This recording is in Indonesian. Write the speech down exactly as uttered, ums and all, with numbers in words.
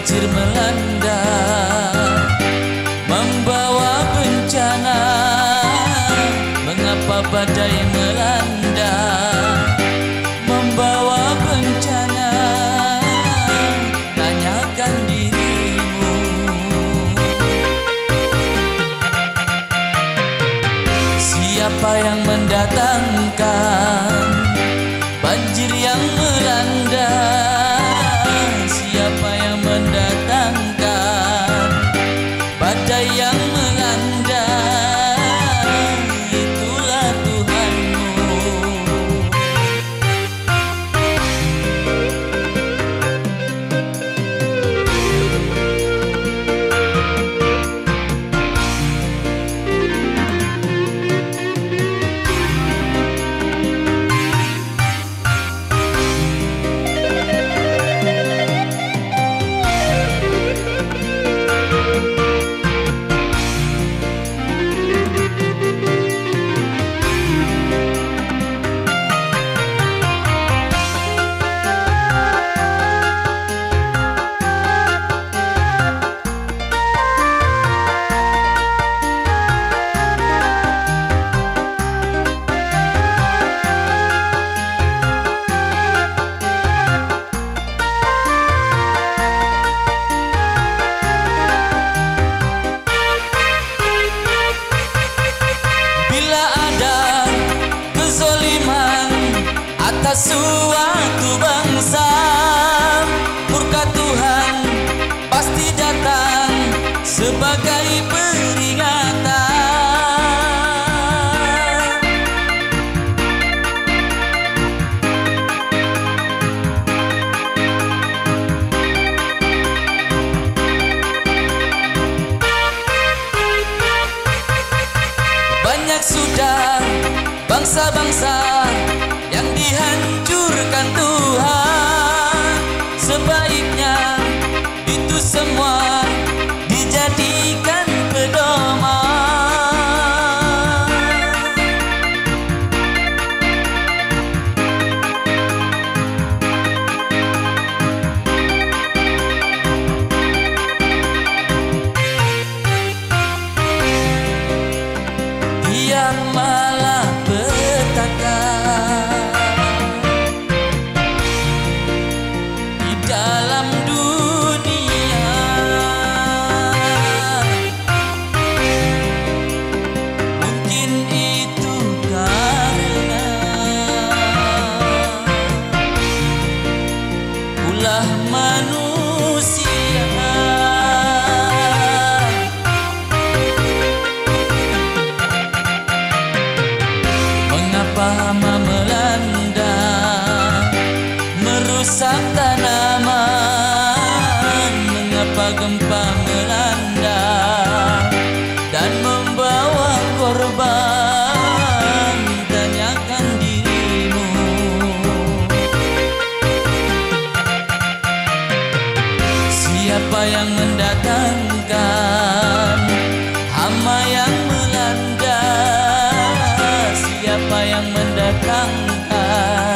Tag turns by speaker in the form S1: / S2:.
S1: banjir melanda, membawa bencana. Mengapa badai melanda, membawa bencana? Tanyakan dirimu. Siapa yang mendatangkan banjir yang melanda? Siapa yang mendatangkan badai yang melanda? Itulah Tuhanmu. Atas suatu bangsa, murka Tuhan pasti datang sebagai peringatan. Banyak sudah bangsa-bangsa yang dihancurkan Tuhan. Sebaiknya itu semua dijadikan pedoman. Dia malah petaka dalam dunia. Mungkin itu karena ulah manusia. Mengapa hama melanda, merusak tanaman? Mengapa gempa melanda dan membawa korban? Tanyakan dirimu. Siapa yang mendatangkan hama yang melanda? Siapa yang mendatangkan